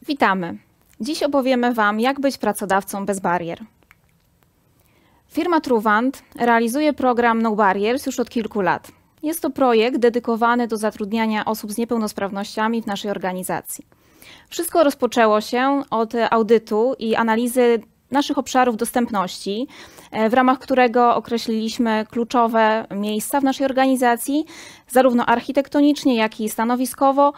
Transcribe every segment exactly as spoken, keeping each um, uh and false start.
Witamy. Dziś opowiemy Wam, jak być pracodawcą bez barier. Firma Truwand realizuje program No Barriers już od kilku lat. Jest to projekt dedykowany do zatrudniania osób z niepełnosprawnościami w naszej organizacji. Wszystko rozpoczęło się od audytu i analizy naszych obszarów dostępności, w ramach którego określiliśmy kluczowe miejsca w naszej organizacji, zarówno architektonicznie, jak i stanowiskowo,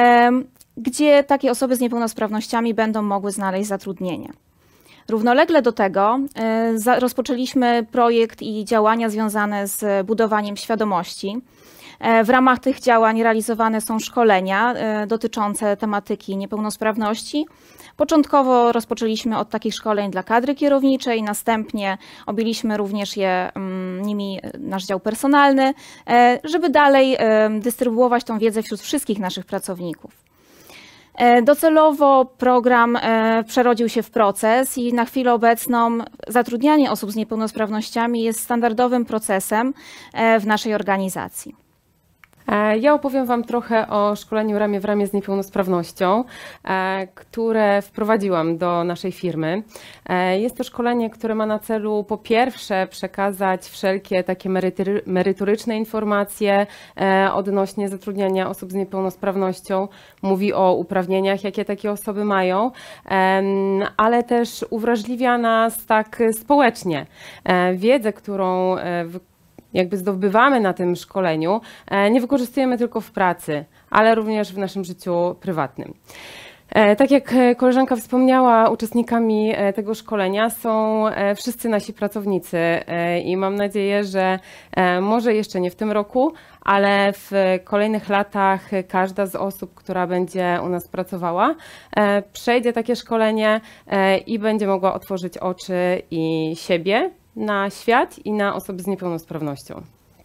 gdzie takie osoby z niepełnosprawnościami będą mogły znaleźć zatrudnienie. Równolegle do tego rozpoczęliśmy projekt i działania związane z budowaniem świadomości. W ramach tych działań realizowane są szkolenia dotyczące tematyki niepełnosprawności. Początkowo rozpoczęliśmy od takich szkoleń dla kadry kierowniczej, następnie objęliśmy również je, nimi nasz dział personalny, żeby dalej dystrybuować tą wiedzę wśród wszystkich naszych pracowników. Docelowo program przerodził się w proces i na chwilę obecną zatrudnianie osób z niepełnosprawnościami jest standardowym procesem w naszej organizacji. Ja opowiem Wam trochę o szkoleniu ramię w ramię z niepełnosprawnością, które wprowadziłam do naszej firmy. Jest to szkolenie, które ma na celu po pierwsze przekazać wszelkie takie merytoryczne informacje odnośnie zatrudniania osób z niepełnosprawnością. Mówi o uprawnieniach, jakie takie osoby mają, ale też uwrażliwia nas tak społecznie. Wiedzę, którą jakby zdobywamy na tym szkoleniu, nie wykorzystujemy tylko w pracy, ale również w naszym życiu prywatnym. Tak jak koleżanka wspomniała, uczestnikami tego szkolenia są wszyscy nasi pracownicy i mam nadzieję, że może jeszcze nie w tym roku, ale w kolejnych latach każda z osób, która będzie u nas pracowała, przejdzie takie szkolenie i będzie mogła otworzyć oczy i siebie na świat i na osoby z niepełnosprawnością.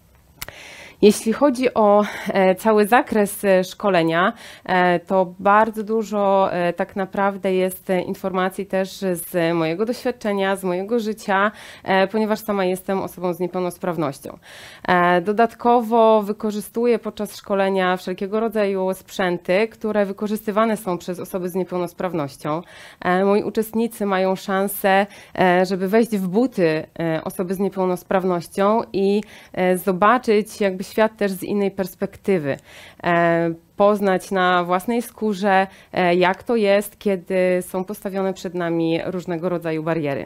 Jeśli chodzi o cały zakres szkolenia, to bardzo dużo tak naprawdę jest informacji też z mojego doświadczenia, z mojego życia, ponieważ sama jestem osobą z niepełnosprawnością. Dodatkowo wykorzystuję podczas szkolenia wszelkiego rodzaju sprzęty, które wykorzystywane są przez osoby z niepełnosprawnością. Moi uczestnicy mają szansę, żeby wejść w buty osoby z niepełnosprawnością i zobaczyć jakby świat też z innej perspektywy. Poznać na własnej skórze, jak to jest, kiedy są postawione przed nami różnego rodzaju bariery.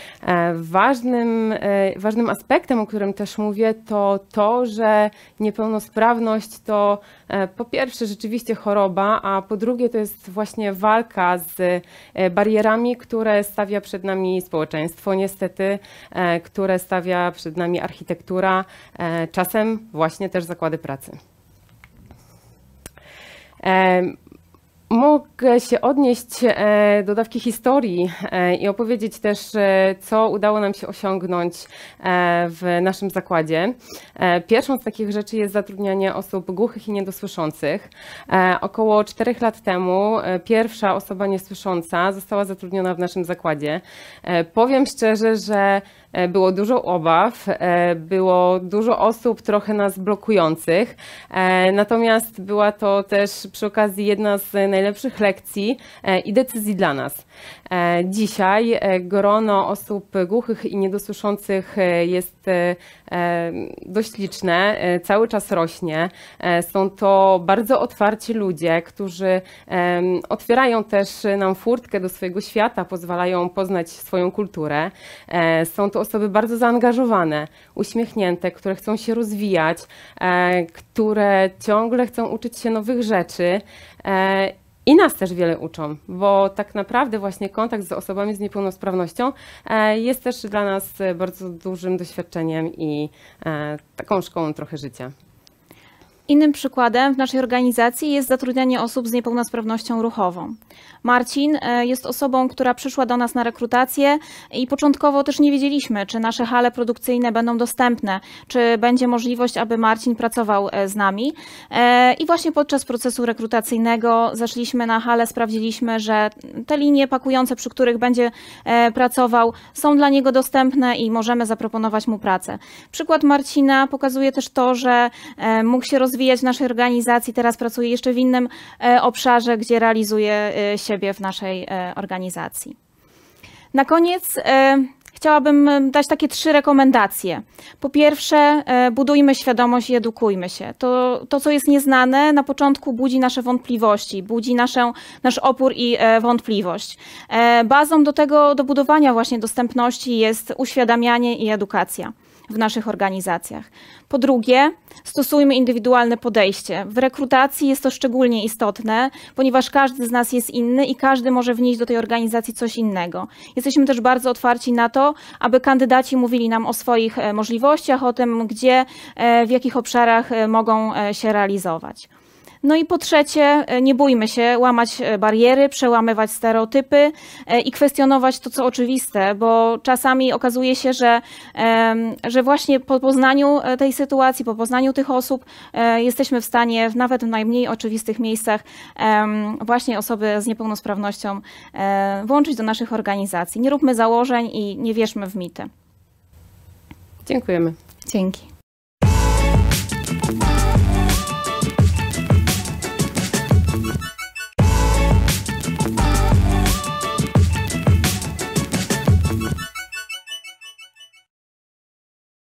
Ważnym, ważnym aspektem, o którym też mówię, to to, że niepełnosprawność to po pierwsze rzeczywiście choroba, a po drugie to jest właśnie walka z barierami, które stawia przed nami społeczeństwo, niestety, które stawia przed nami architektura, czasem właśnie też zakłady pracy. Mogę się odnieść do dawki historii i opowiedzieć też, co udało nam się osiągnąć w naszym zakładzie. Pierwszą z takich rzeczy jest zatrudnianie osób głuchych i niedosłyszących. Około czterech lat temu pierwsza osoba niesłysząca została zatrudniona w naszym zakładzie. Powiem szczerze, że było dużo obaw, było dużo osób trochę nas blokujących, natomiast była to też przy okazji jedna z najlepszych lekcji i decyzji dla nas. Dzisiaj grono osób głuchych i niedosłyszących jest dość liczne, cały czas rośnie. Są to bardzo otwarci ludzie, którzy otwierają też nam furtkę do swojego świata, pozwalają poznać swoją kulturę. Są to osoby bardzo zaangażowane, uśmiechnięte, które chcą się rozwijać, które ciągle chcą uczyć się nowych rzeczy. I nas też wiele uczą, bo tak naprawdę właśnie kontakt z osobami z niepełnosprawnością jest też dla nas bardzo dużym doświadczeniem i taką szkołą trochę życia. Innym przykładem w naszej organizacji jest zatrudnianie osób z niepełnosprawnością ruchową. Marcin jest osobą, która przyszła do nas na rekrutację i początkowo też nie wiedzieliśmy, czy nasze hale produkcyjne będą dostępne, czy będzie możliwość, aby Marcin pracował z nami. I właśnie podczas procesu rekrutacyjnego zeszliśmy na halę, sprawdziliśmy, że te linie pakujące, przy których będzie pracował, są dla niego dostępne i możemy zaproponować mu pracę. Przykład Marcina pokazuje też to, że mógł się rozwijać rozwijać w naszej organizacji. Teraz pracuję jeszcze w innym obszarze, gdzie realizuję siebie w naszej organizacji. Na koniec chciałabym dać takie trzy rekomendacje. Po pierwsze, budujmy świadomość i edukujmy się. To, to co jest nieznane, na początku budzi nasze wątpliwości, budzi naszą, nasz opór i wątpliwość. Bazą do tego, do budowania właśnie dostępności jest uświadamianie i edukacja w naszych organizacjach. Po drugie, stosujmy indywidualne podejście. W rekrutacji jest to szczególnie istotne, ponieważ każdy z nas jest inny i każdy może wnieść do tej organizacji coś innego. Jesteśmy też bardzo otwarci na to, aby kandydaci mówili nam o swoich możliwościach, o tym, gdzie, w jakich obszarach mogą się realizować. No i po trzecie, nie bójmy się łamać bariery, przełamywać stereotypy i kwestionować to, co oczywiste, bo czasami okazuje się, że, że właśnie po poznaniu tej sytuacji, po poznaniu tych osób jesteśmy w stanie nawet w najmniej oczywistych miejscach właśnie osoby z niepełnosprawnością włączyć do naszych organizacji. Nie róbmy założeń i nie wierzmy w mity. Dziękujemy. Dzięki.